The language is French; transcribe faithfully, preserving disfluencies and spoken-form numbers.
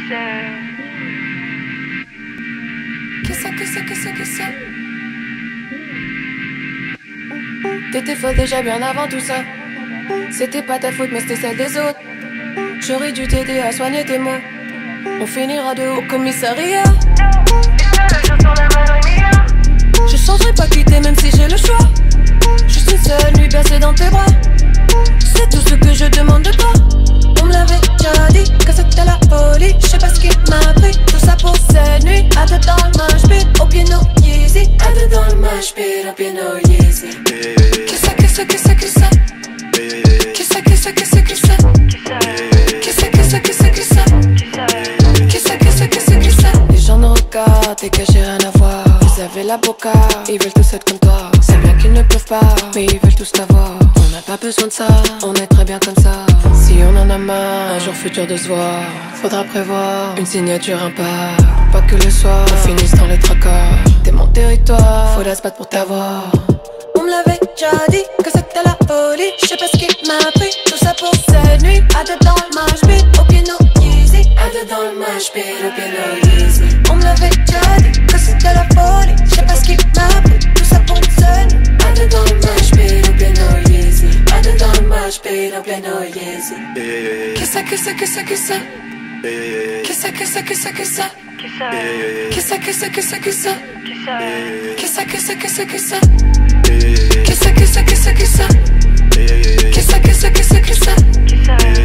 Qu'est-ce que c'est, qu'est-ce que c'est? T'étais folle déjà bien avant tout ça. C'était pas ta faute mais c'était celle des autres. J'aurais dû t'aider à soigner tes mots. On finira de haut au commissariat. Je changerai pas quitter même si j'ai le choix. Juste une seule nuit bercée dans tes bras. C'est tout ce que je demande de toi. On me l'avait déjà dit que c'était la folie. Je sais pas ce qui m'a pris. Tout ça pour cette nuit. À deux dans le mosh pit, au pied no Yeezy. À deux dans le mosh pit, au pied no Yeezy. Qu'est-ce que c'est, qu'est-ce que c'est? Qu'est-ce que c'est, qu'est-ce que c'est? Qu'est-ce que c'est, qu'est-ce que c'est? Qu'est-ce que c'est, qu'est-ce que c'est? Les gens nous regardent et que j'ai rien à voir. Vous avez la boca, ils veulent tous être comme toi. C'est bien qu'ils ne peuvent pas, mais ils veulent tous t'avoir. On n'a pas besoin de ça, on est très bien comme ça. Si on en a marre, un jour futur de se voir, faudra prévoir une signature impair. Pas que le soir, on finisse dans les tracas. T'es mon territoire, faudra se battre pour t'avoir. On me l'avait déjà dit que c'était la folie. Je sais pas ce qui m'a pris, tout ça pour cette nuit. À deux dans le mosh pit, au pied no Yeezy. À deux dans le mosh pit, au pied no Yeezy. On me l'avait déjà dit que c'était la folie. Je sais pas ce qui m'a pris, tout ça pour cette nuit. À deux dans le mosh pit, au pied no Yeezy. À deux dans le mosh pit, au pied no Yeezy. Qu'est-ce que c'est, qu'est-ce que c'est? Qu'est-ce que c'est, qu'est-ce que c'est? Qu'est-ce que c'est, qu'est-ce que c'est? Qu'est-ce que c'est, qu'est-ce que c'est? Qu'est-ce que c'est, qu'est-ce que c'est? Qu'est-ce que c'est, qu'est-ce que c'est?